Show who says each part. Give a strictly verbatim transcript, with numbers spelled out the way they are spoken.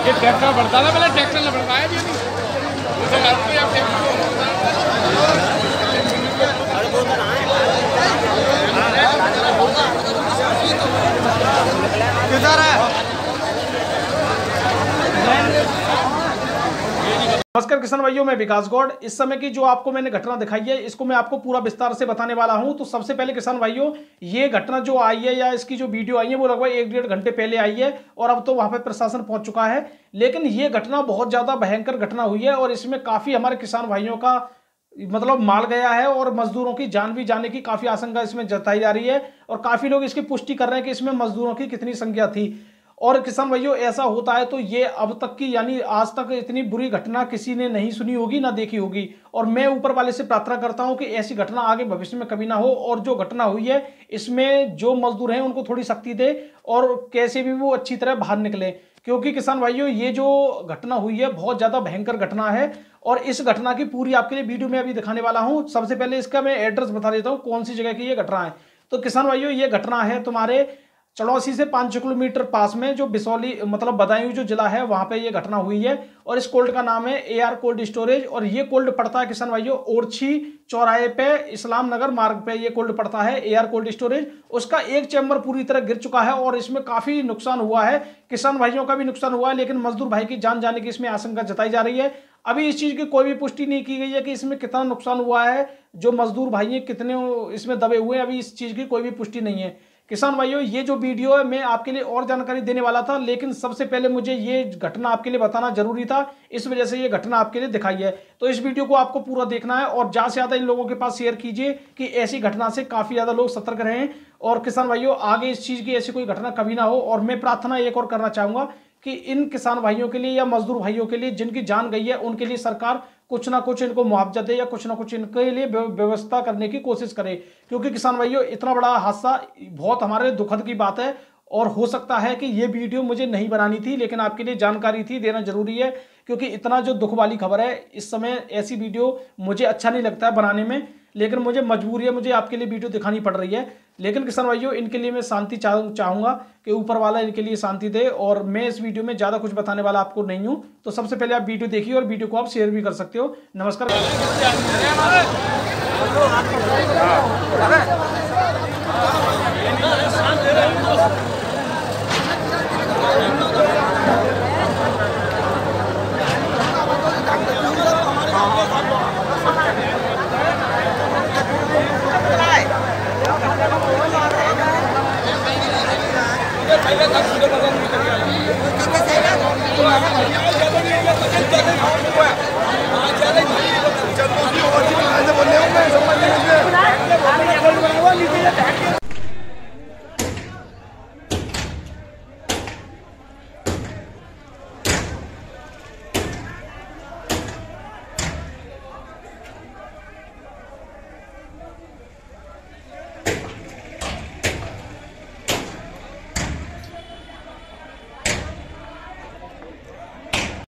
Speaker 1: ये ट्रैक्टर बढ़ता था, पहले ट्रैक्टर ने बढ़ाया भी नहीं। उसे लगती है अब ट्रैक्टर किधर है?
Speaker 2: नमस्कार किसान भाइयों, मैं विकास गौड़। इस समय की जो आपको मैंने घटना दिखाई है इसको मैं आपको पूरा विस्तार से बताने वाला हूं। तो सबसे पहले किसान भाइयों, ये घटना जो आई है या इसकी जो वीडियो आई है वो लगभग एक डेढ़ घंटे पहले आई है और अब तो वहां पे प्रशासन पहुंच चुका है। लेकिन ये घटना बहुत ज्यादा भयंकर घटना हुई है और इसमें काफी हमारे किसान भाइयों का मतलब माल गया है और मजदूरों की जान भी जाने की काफी आशंका इसमें जताई जा रही है और काफी लोग इसकी पुष्टि कर रहे हैं कि इसमें मजदूरों की कितनी संख्या थी। और किसान भाइयों, ऐसा होता है तो ये अब तक की यानी आज तक इतनी बुरी घटना किसी ने नहीं सुनी होगी ना देखी होगी। और मैं ऊपर वाले से प्रार्थना करता हूं कि ऐसी घटना आगे भविष्य में कभी ना हो और जो घटना हुई है इसमें जो मजदूर हैं उनको थोड़ी सख्ती दे और कैसे भी वो अच्छी तरह बाहर निकले। क्योंकि किसान भाइयों, ये जो घटना हुई है बहुत ज्यादा भयंकर घटना है और इस घटना की पूरी आपके लिए वीडियो में अभी दिखाने वाला हूं। सबसे पहले इसका मैं एड्रेस बता देता हूं कौन सी जगह की ये घटना है। तो किसान भाइयों, ये घटना है तुम्हारे चलौसी से पांच किलोमीटर पास में जो बिसौली मतलब बदायूं जो जिला है वहां पे ये घटना हुई है। और इस कोल्ड का नाम है ए आर कोल्ड स्टोरेज और ये कोल्ड पड़ता है किसान भाइयों ओरछी चौराहे पे इस्लाम नगर मार्ग पे ये कोल्ड पड़ता है ए आर कोल्ड स्टोरेज। उसका एक चैम्बर पूरी तरह गिर चुका है और इसमें काफी नुकसान हुआ है, किसान भाइयों का भी नुकसान हुआ है, लेकिन मजदूर भाई की जान जाने की इसमें आशंका जताई जा रही है। अभी इस चीज की कोई भी पुष्टि नहीं की गई है कि इसमें कितना नुकसान हुआ है, जो मजदूर भाई हैं कितने इसमें दबे हुए हैं, अभी इस चीज की कोई भी पुष्टि नहीं है। किसान भाइयों, ये जो वीडियो है मैं आपके लिए और जानकारी देने वाला था, लेकिन सबसे पहले मुझे ये घटना आपके लिए बताना जरूरी था, इस वजह से ये घटना आपके लिए दिखाई है। तो इस वीडियो को आपको पूरा देखना है और ज्यादा से ज्यादा इन लोगों के पास शेयर कीजिए कि ऐसी घटना से काफी ज्यादा लोग सतर्क रहें। और किसान भाइयों, आगे इस चीज की ऐसी कोई घटना कभी ना हो। और मैं प्रार्थना एक और करना चाहूंगा कि इन किसान भाइयों के लिए या मजदूर भाइयों के लिए जिनकी जान गई है उनके लिए सरकार कुछ ना कुछ इनको मुआवजा दे या कुछ ना कुछ इनके लिए व्यवस्था करने की कोशिश करे। क्योंकि किसान भाइयों, इतना बड़ा हादसा बहुत हमारे दुखद की बात है और हो सकता है कि ये वीडियो मुझे नहीं बनानी थी, लेकिन आपके लिए जानकारी थी, देना जरूरी है। क्योंकि इतना जो दुख वाली खबर है, इस समय ऐसी वीडियो मुझे अच्छा नहीं लगता है बनाने में, लेकिन मुझे मजबूरी है, मुझे आपके लिए वीडियो दिखानी पड़ रही है। लेकिन किसान भाइयों, इनके लिए मैं शांति चाहूंगा कि ऊपर वाला इनके लिए शांति दे। और मैं इस वीडियो में ज़्यादा कुछ बताने वाला आपको नहीं हूं। तो सबसे पहले आप वीडियो देखिए और वीडियो को आप शेयर भी कर सकते हो। नमस्कार।
Speaker 1: हाँ।